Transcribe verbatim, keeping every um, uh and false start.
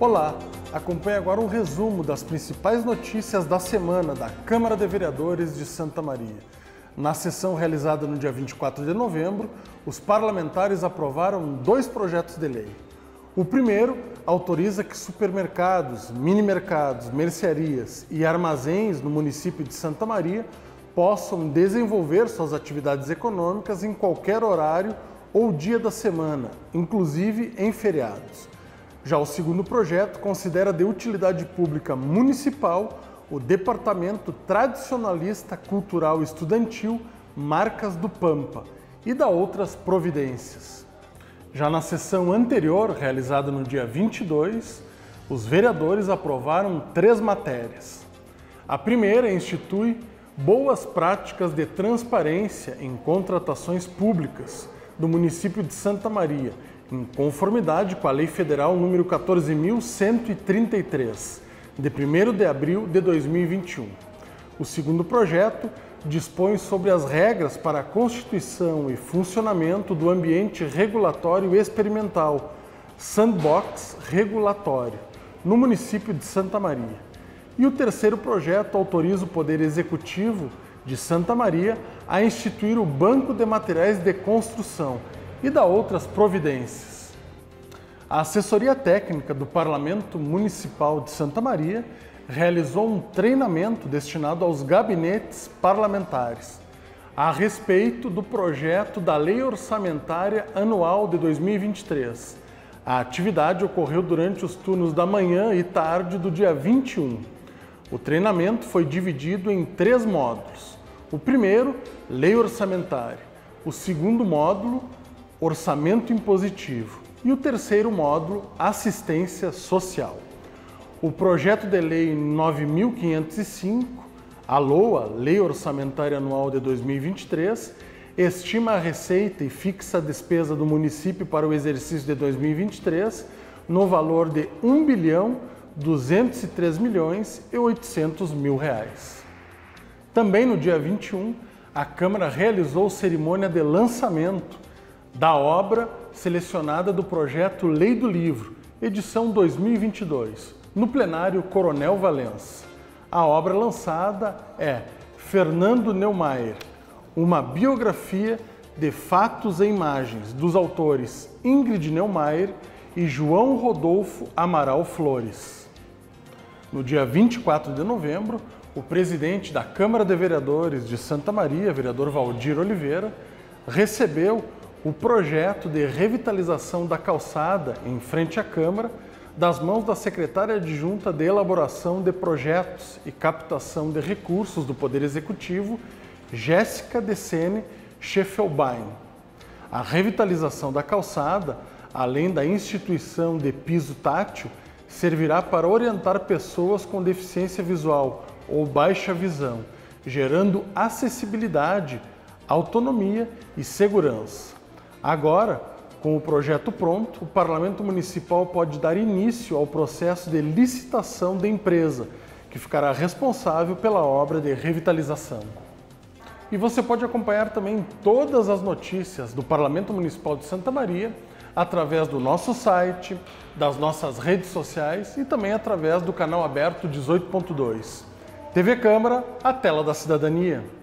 Olá, acompanhe agora um resumo das principais notícias da semana da Câmara de Vereadores de Santa Maria. Na sessão realizada no dia vinte e quatro de novembro, os parlamentares aprovaram dois projetos de lei. O primeiro autoriza que supermercados, mini-mercados, mercearias e armazéns no município de Santa Maria possam desenvolver suas atividades econômicas em qualquer horário ou dia da semana, inclusive em feriados. Já o segundo projeto considera de utilidade pública municipal o Departamento Tradicionalista Cultural e Estudantil Marcas do Pampa e dá outras providências. Já na sessão anterior, realizada no dia vinte e dois, os vereadores aprovaram três matérias. A primeira institui boas práticas de transparência em contratações públicas do município de Santa Maria, em conformidade com a Lei Federal número quatorze mil cento e trinta e três, de primeiro de abril de dois mil e vinte e um. O segundo projeto dispõe sobre as regras para a constituição e funcionamento do ambiente regulatório experimental, sandbox regulatório, no município de Santa Maria. E o terceiro projeto autoriza o Poder Executivo de Santa Maria a instituir o Banco de Materiais de Construção e dá outras providências. A Assessoria Técnica do Parlamento Municipal de Santa Maria realizou um treinamento destinado aos gabinetes parlamentares a respeito do projeto da Lei Orçamentária Anual de dois mil e vinte e três. A atividade ocorreu durante os turnos da manhã e tarde do dia vinte e um. O treinamento foi dividido em três módulos. O primeiro, Lei Orçamentária. O segundo módulo, Orçamento Impositivo. E o terceiro módulo, Assistência Social. O projeto de lei nove mil quinhentos e cinco, a LOA, Lei Orçamentária Anual de dois mil e vinte e três, estima a receita e fixa a despesa do município para o exercício de dois mil e vinte e três no valor de um bilhão duzentos e três milhões e oitocentos mil reais. Também no dia vinte e um, a Câmara realizou cerimônia de lançamento da obra selecionada do projeto Lei do Livro, edição dois mil e vinte e dois, no plenário Coronel Valença. A obra lançada é Fernando Neumayer, uma biografia de fatos e imagens dos autores Ingrid Neumayer e João Rodolfo Amaral Flores. No dia vinte e quatro de novembro, o presidente da Câmara de Vereadores de Santa Maria, vereador Valdir Oliveira, recebeu o projeto de revitalização da calçada em frente à Câmara, das mãos da secretária adjunta de Elaboração de Projetos e Captação de Recursos do Poder Executivo, Jéssica Decene Scheffelbein. A revitalização da calçada, além da instituição de piso tátil, servirá para orientar pessoas com deficiência visual ou baixa visão, gerando acessibilidade, autonomia e segurança. Agora, com o projeto pronto, o Parlamento Municipal pode dar início ao processo de licitação da empresa, que ficará responsável pela obra de revitalização. E você pode acompanhar também todas as notícias do Parlamento Municipal de Santa Maria através do nosso site, das nossas redes sociais e também através do canal aberto dezoito ponto dois. T V Câmara, a tela da cidadania.